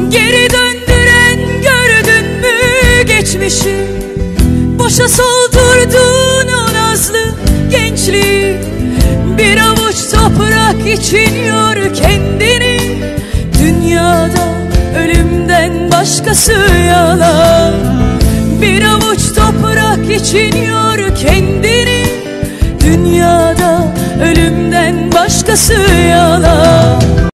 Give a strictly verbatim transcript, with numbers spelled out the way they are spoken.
Geri döndüren gördün mü geçmişi? Boşa soldurdun o nazlı gençliği. Bir avuç toprak için yor kendini. Dünyada ölümden başkası yalan. Bir avuç toprak için yor kendini. Dünyada ölümden başkası yalan.